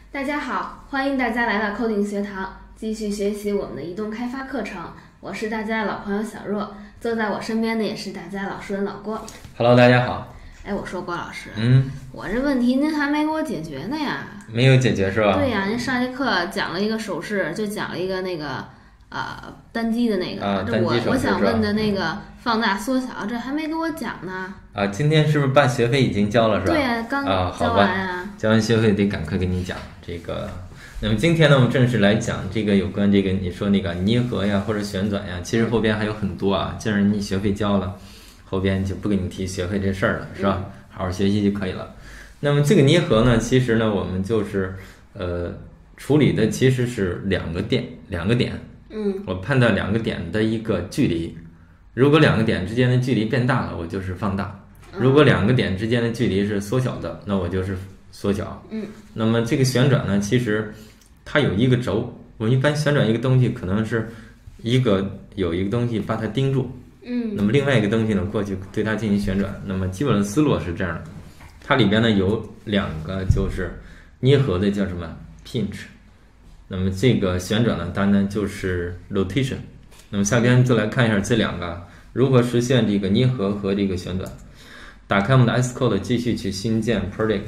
大家好，欢迎大家来到 Coding 学堂，继续学习我们的移动开发课程。我是大家的老朋友小若，坐在我身边的也是大家老熟人老郭。 Hello， 大家好。 哎，我说郭老师，我这问题您还没给我解决呢呀？ 没有解决是吧？ 对呀，您上节课讲了一个手势，就讲了一个那个单击的那个，这我想问的那个放大缩小，这还没给我讲呢。 今天是不是办学费已经交了是吧？ 对呀，刚交完啊。 交完学费得赶快跟你讲这个。那么今天呢，我们正式来讲这个有关这个你说那个捏合呀或者旋转呀，其实后边还有很多啊。既然你学费交了，后边就不跟你提学费这事儿了，是吧？好好学习就可以了。那么这个捏合呢，其实呢，我们就是处理的其实是两个点。我判断两个点的一个距离，如果两个点之间的距离变大了，我就是放大；如果两个点之间的距离是缩小的，那我就是缩小。那么这个旋转呢，其实它有一个轴。我一般旋转一个东西，可能是有一个东西把它盯住，那么另外一个东西呢过去对它进行旋转。那么基本的思路是这样的，它里边呢有两个就是捏合的叫什么 pinch。那么这个旋转呢，当然就是 rotation。那么下边就来看一下这两个如何实现这个捏合和这个旋转。打开我们的 Xcode， 继续去新建 project。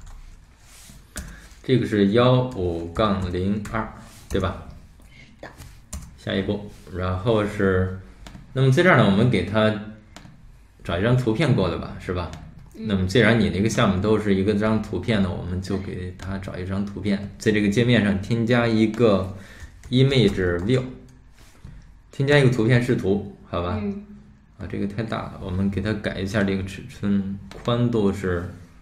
这个是15-02，对吧？ 是的。 下一步，然后是，那么在这儿呢，我们给它找一张图片过来吧，是吧？那么既然你这个项目都是一个张图片呢，我们就给它找一张图片，在这个界面上添加一个 image view， 添加一个图片视图，好吧？这个太大了，我们给它改一下这个尺寸，宽度是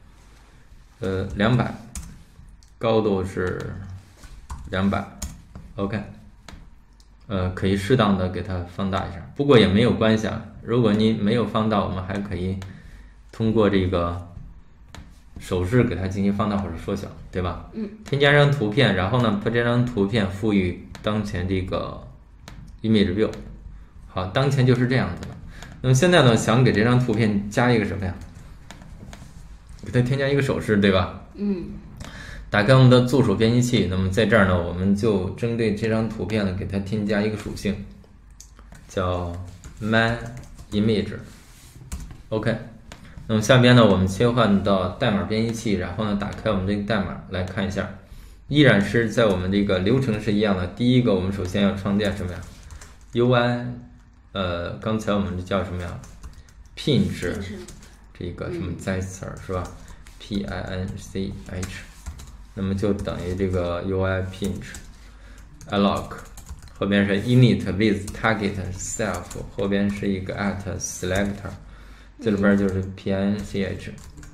200，高度是200 ，OK， 可以适当的给它放大一下，不过也没有关系啊。如果你没有放大，我们还可以通过这个手势给它进行放大或者缩小，对吧？添加一张图片，然后呢，把这张图片赋予当前这个 image view。好，当前就是这样子的。那么现在呢，想给这张图片加一个什么呀？给它添加一个手势，对吧？打开我们的助手编辑器，那么在这儿呢，我们就针对这张图片呢，给它添加一个属性，叫 my image。OK。那么下边呢，我们切换到代码编辑器，然后呢，打开我们这个代码来看一下，依然是在我们这个流程是一样的。第一个，我们首先要创建什么呀 ？UI， 刚才我们叫什么呀 ？pinch， 这个什么 gesture 是吧 ？pinch， 那么就等于这个 UI pinch，alloc， 后边是 init with target self， 后边是一个 at selector。这里边就是 PNCH。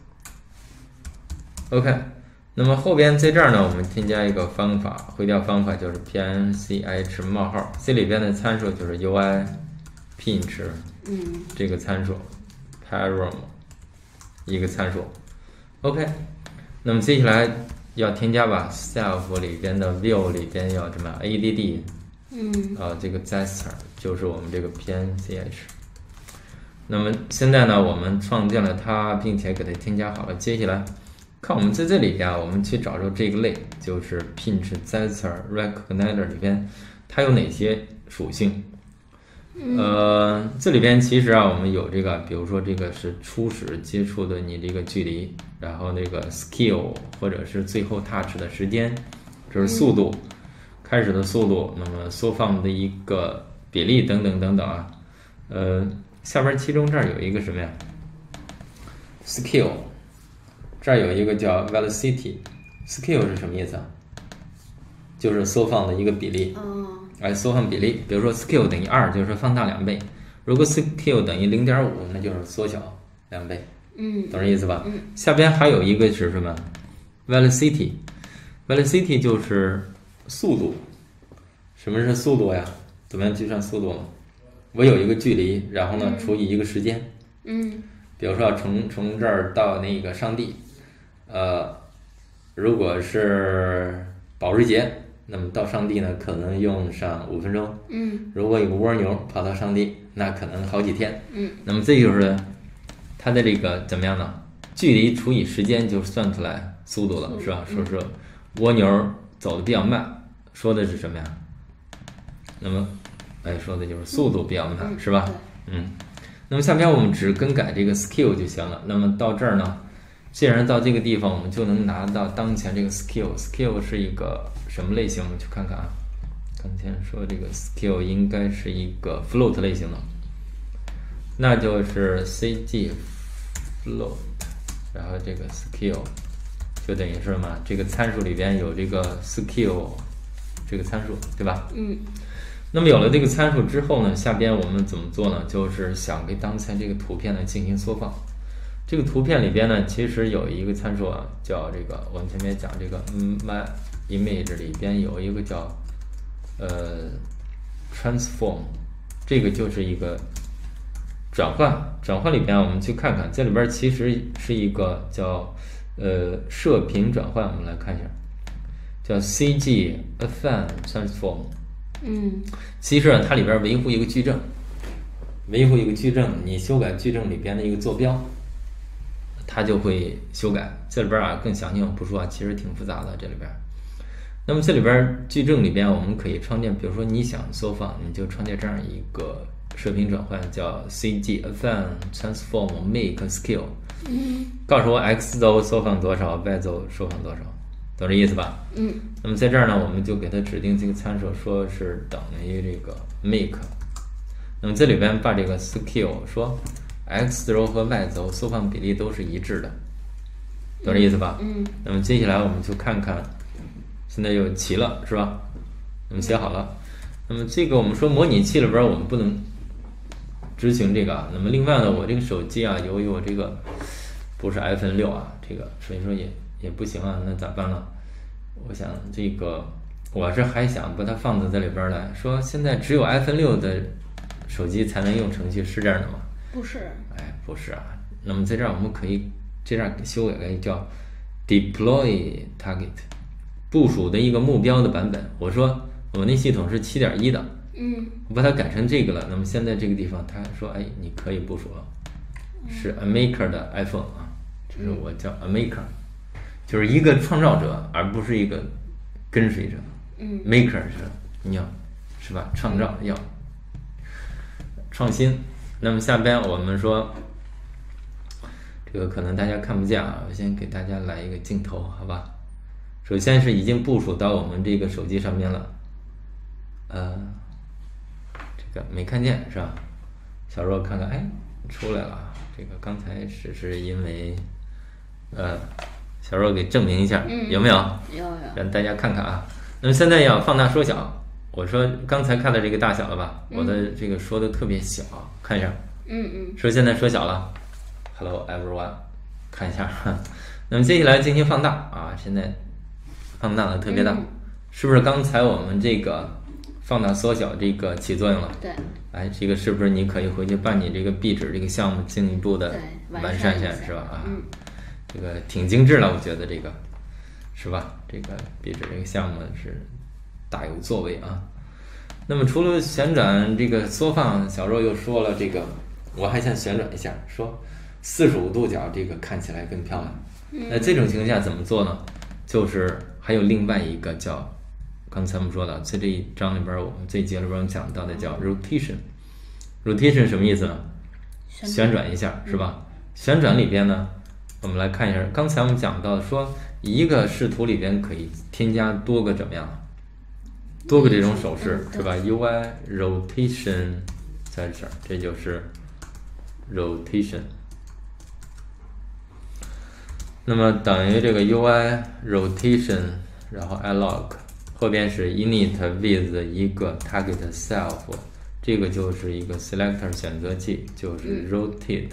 OK， 那么后边在这儿呢，我们添加一个方法，回调方法就是 PNCH 冒号，这里边的参数就是 UI pinch 这个参数 param 一个参数。 OK， 那么接下来要添加吧 self 里边的 view 里边要什么 add 这个 gesture 就是我们这个 PNCH。那么现在呢，我们创建了它，并且给它添加好了。接下来看我们在这里边，我们去找出这个类，就是 pinch gesture recognizer 里边它有哪些属性。这里边其实我们有这个，比如说这个是初始接触的你这个距离，然后那个 skill 或者是最后 touch 的时间，这是速度，开始的速度，那么缩放的一个比例等等等等啊。下边其中这儿有一个什么呀 ？skill， 这儿有一个叫 velocity。skill 是什么意思啊？就是缩放的一个比例。缩放比例，比如说 skill 等于2，就是放大2倍；如果 skill 等于0.5，那就是缩小2倍。懂这意思吧？下边还有一个是什么 ？velocity。velocity 就是速度。什么是速度呀？怎么样计算速度呢？我有一个距离，然后呢除以一个时间。比如说从这儿到那个上帝，如果是保时捷，那么到上帝呢可能用上5分钟。如果有个蜗牛跑到上帝，那可能好几天。那么这就是它的这个怎么样呢？距离除以时间就算出来速度了，是吧？说是蜗牛走的比较慢，说的是什么呀？那么，说的就是速度比较慢，是吧？那么下边我们只更改这个 skill 就行了。那么到这儿呢，既然到这个地方，我们就能拿到当前这个 skill。skill 是一个什么类型？我们去看看啊。刚才说这个 skill 应该是一个 float 类型的，那就是 cg float， 然后这个 skill 就等于是嘛，这个参数里边有这个 skill 这个参数，对吧？那么有了这个参数之后呢，下边我们怎么做呢？就是想给当前这个图片呢进行缩放。这个图片里边呢，其实有一个参数啊，叫这个我们前面讲这个 my image 里边有一个叫transform， 这个就是一个转换。转换里边我们去看看，这里边其实是一个叫射频转换，我们来看一下，叫 CG affine transform。其实它里边维护一个矩阵，你修改矩阵里边的一个坐标，它就会修改。这里边啊更详细我不说啊，其实挺复杂的这里边。那么这里边矩阵里边我们可以创建，比如说你想缩放，你就创建这样一个射频转换，叫 CG affine transform make skill， 告诉我 x 轴缩放多少，y 轴缩放多少，懂这意思吧？那么在这儿呢，我们就给它指定这个参数，说是等于这个 make。那么这里边把这个 skill 说 x 轴和 y 轴缩放比例都是一致的，懂这意思吧？那么接下来我们就看看，现在又齐了，是吧？我们写好了。那么这个我们说模拟器里边我们不能执行这个啊。那么另外呢，我这个手机啊，由于我这个不是 iPhone 6啊，这个所以说也不行啊。那咋办呢？我想这个我是还想把它放到这里边来说，现在只有 iPhone 6的手机才能用程序，是这样的吗？ 不是。 不是啊。那么在这儿我们可以这样修改叫 deploy target， 部署的一个目标的版本。我说我那系统是 7.1 的，我把它改成这个了。那么现在这个地方它说你可以部署了，是 a maker 的 iPhone 啊，这是我叫 a maker， 就是一个创造者，而不是一个跟随者。maker 是你要是吧，创造要创新。那么下边我们说这个可能大家看不见啊，我先给大家来一个镜头，好吧？首先是已经部署到我们这个手机上面了，这个没看见是吧？小若看看，出来了。这个刚才只是因为小若给证明一下，有没有？ 有， 让大家看看啊。那么现在要放大缩小，我说刚才看到这个大小了吧？我的这个说的特别小，看一下。说现在缩小了。Hello everyone， 看一下。那么接下来进行放大啊，现在放大的特别大，是不是刚才我们这个放大缩小这个起作用了？ 对。 这个是不是你可以回去把你这个壁纸这个项目进一步的完善一下，是吧？这个挺精致了，我觉得这个是吧？这个壁纸这个项目是大有作为啊。那么除了旋转这个缩放，小若又说了这个，我还想旋转一下，说45度角这个看起来更漂亮。那这种情况下怎么做呢？就是还有另外一个叫刚才我们说的，在这一章里边，我们这一节里边我们讲到的叫 rotation。rotation 什么意思呢？旋转一下，是吧？旋转里边呢，我们来看一下，刚才我们讲到说一个视图里边可以添加多个怎么样？多个这种手势，是吧 ？UI rotation 在这儿，这就是 rotation。那么等于这个 UI rotation， 然后 alloc 后边是 init with 一个 target self， 这个就是一个 selector 选择器，就是 rotate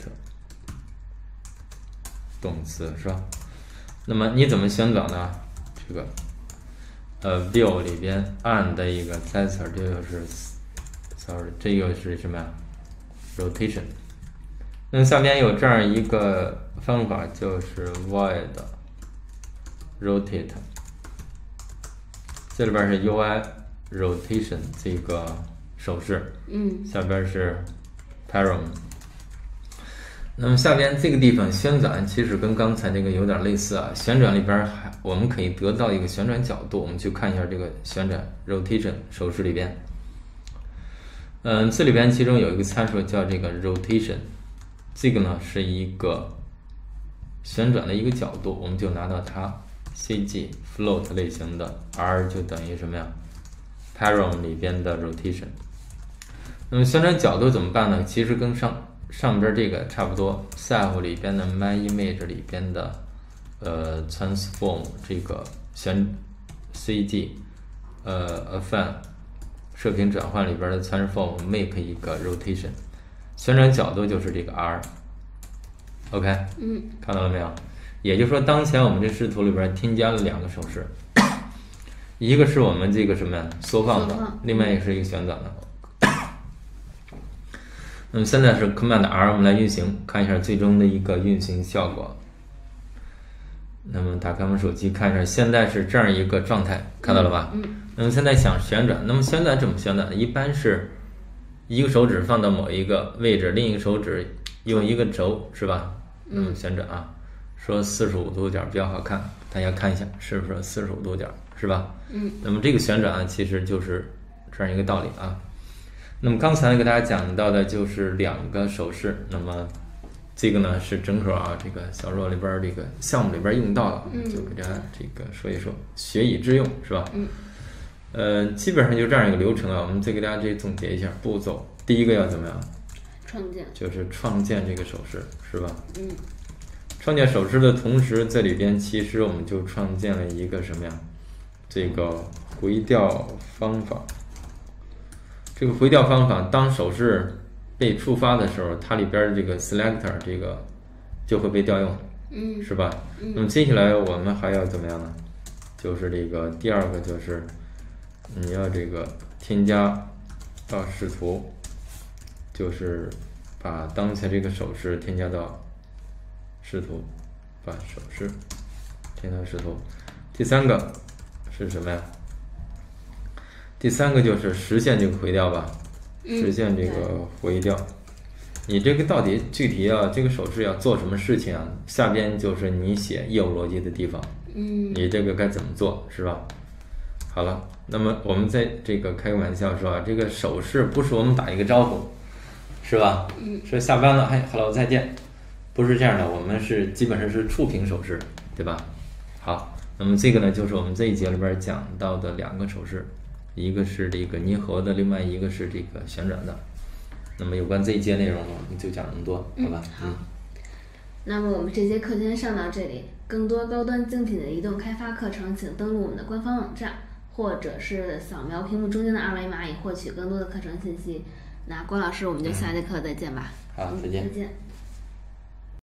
动词，是吧？那么你怎么旋转呢？这个view 里边按的一个 sensor， 这就是这个是什么呀 ？rotation。那么下边有这样一个方法，就是 void rotate， 这里边是 UI rotation 这个手势，下边是 param。 那么下边这个地方旋转其实跟刚才这个有点类似啊，旋转里边我们可以得到一个旋转角度，我们去看一下这个旋转 rotation 手势里边。这里边其中有一个参数叫这个 rotation， 这个呢是一个旋转的一个角度，我们就拿到它 CG float 类型的 R 就等于什么呀 param 里边的 rotation。 那么旋转角度怎么办呢？其实跟上边这个差不多 self 里边的 my image 里边的transform 这个CG affine 射频转换里边的 transform make 一个 rotation， 旋转角度就是这个 R。 OK， 看到了没有？也就是说当前我们这视图里边添加了2个手势，一个是我们这个什么呀缩放的，另外一个是一个旋转的。那么现在是 Command R， 我们来运行，看一下最终的一个运行效果。那么打开我们手机看一下，现在是这样一个状态，看到了吧？那么现在想旋转，那么旋转怎么旋转呢？一般是一个手指放到某一个位置，另一个手指用一个轴，是吧？那么旋转啊，说45度角比较好看，大家看一下是不是45度角，是吧？那么这个旋转啊，其实就是这样一个道理啊。那么刚才给大家讲到的就是2个手势，那么这个呢是正好啊，这个小若里边这个项目里边用到了，就给大家这个说一说，学以致用，是吧？基本上就这样一个流程啊。我们再给大家这总结一下步骤。第一个要怎么样？ 创建， 就是创建这个手势，是吧？创建手势的同时，这里边其实我们就创建了一个什么呀？这个回调方法。这个回调方法，当手势被触发的时候，它里边这个 selector 这个就会被调用，是吧？那么接下来我们还要怎么样呢？就是这个第2个就是你要这个添加到视图，就是把当前这个手势添加到视图，把手势添加到视图。第3个是什么呀？第3个就是实现这个回调吧，实现这个回调。你这个到底具体这个手势要做什么事情啊？下边就是你写业务逻辑的地方，你这个该怎么做，是吧？好了，那么我们在这个开个玩笑说啊，这个手势不是我们打一个招呼，是吧？说下班了，嘿 ，hello 再见，不是这样的，我们是基本上是触屏手势，对吧？好，那么这个呢，就是我们这一节里边讲到的2个手势。一个是这个捏合的，另外一个是这个旋转的。那么有关这一节内容呢，我们就讲这么多，好吧？ 好。那么我们这节课先上到这里，更多高端精品的移动开发课程，请登录我们的官方网站，或者是扫描屏幕中间的2维码，以获取更多的课程信息。那郭老师，我们就下节课再见吧。 好，再见。 再见。